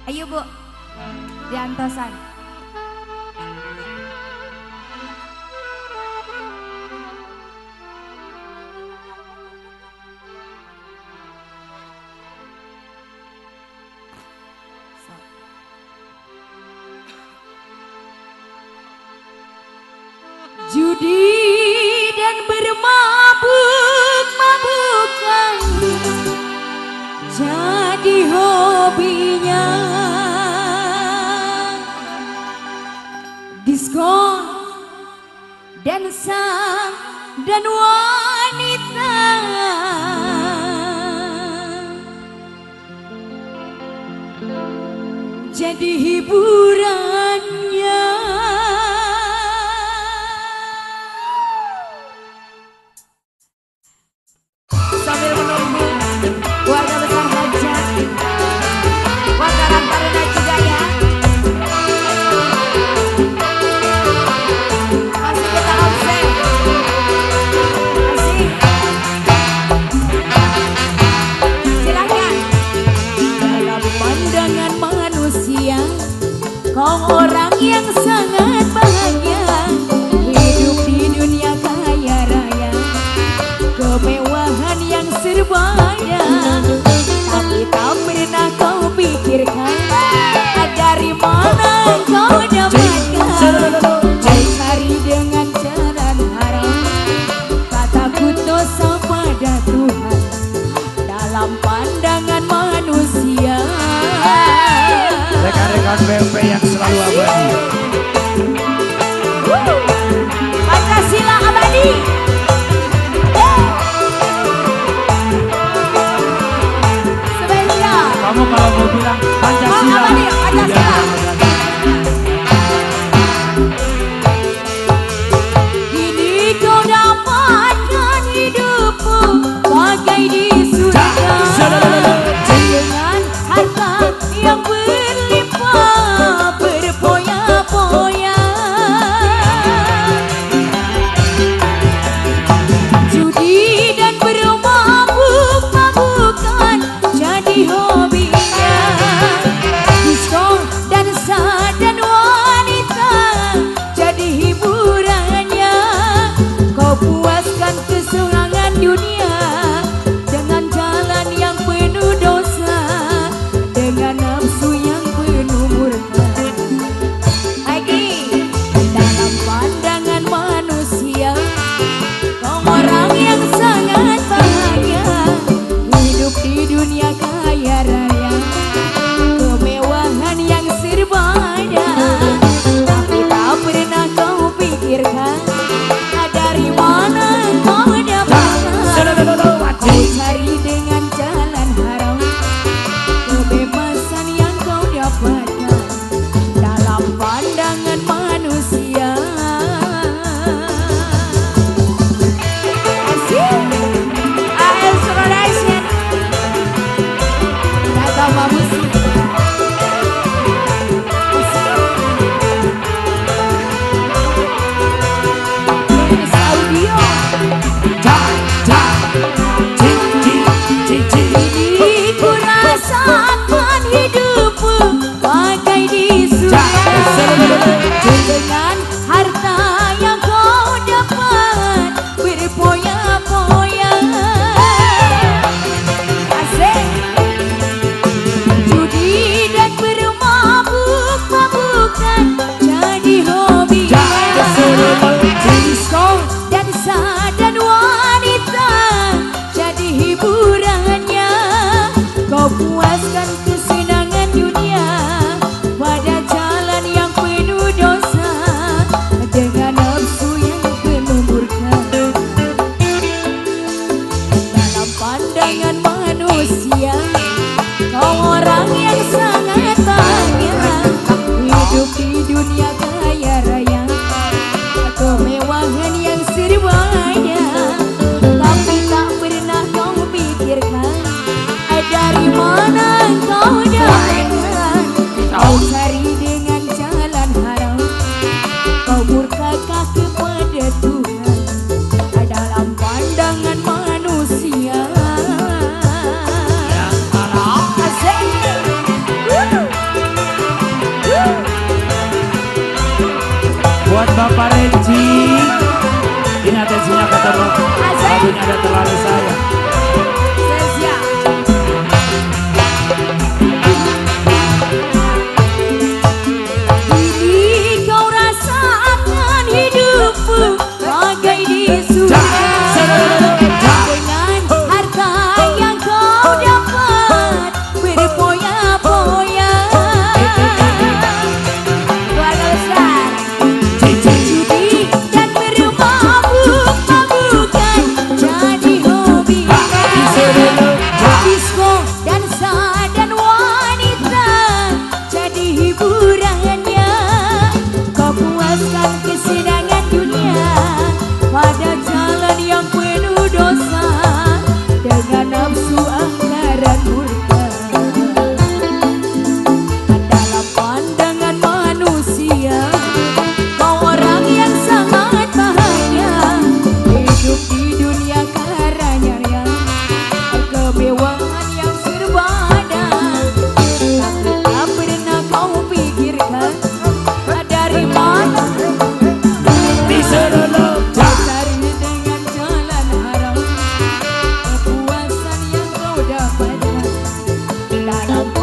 Ayo Bu, diantosan. Judi dan bermabuk-mabukan jadi hobinya, diskon dansa dan wanita jadi hiburannya. Sambil menunggu keluarga besar hajat, Wataran Taruna juga ya. Masih kita absen. Masih. Silakan. Dalam pandangan manusia, kau orang yang sangat bahagia, hidup di dunia kaya raya, kemewahan yang serba ada, tapi tak pernah kau pikirkan dari mana kau dapatkan. Kau cari dengan jalan haram, kataku dosa pada Tuhan. Dalam pandangan manusia, rekan-rekan BP yang selalu abadi. Pancasila abadi. Kamu kalau mau bilang Pancasila, Pancasila. Kini kau dapatkan hidupmu bagai di surga, dengan harta yang berlimpah berfoya. Lagunya ada terlalu sayang. Saya siap. Kini kau rasakan hidupmu bagai di surga. Dengan harta yang kau dapat berpoya-poya. Keluarga besar judi dan bermabuk-mabukan jadi hobi. Disco, dansa dan wanita jadi hiburannya. Kau puaskan kesenangan dunia pada jalan yang penuh dosa dengan nafsu anggaran murka. Dalam pandangan manusia kau orang yang sangat bahagia, hidup di dunia karenanya kemewahan yang serba ada. Tapi tak pernah kau pikirkan dari mana cari dengan jalan haram kepuasan yang kau dapatkan dalam